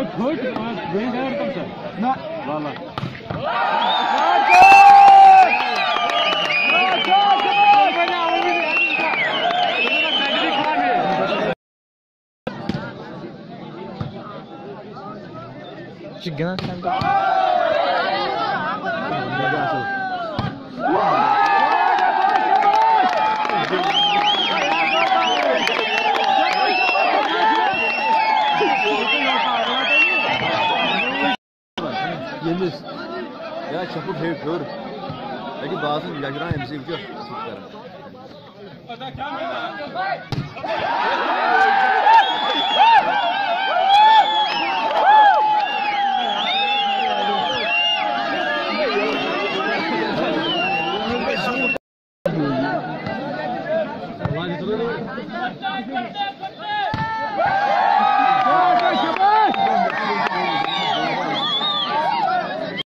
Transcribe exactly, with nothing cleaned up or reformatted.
Na. Valla. Gana sen de. Yeniz. Ya çapı fevk gör. Peki bazı yaşanan emzi biliyor.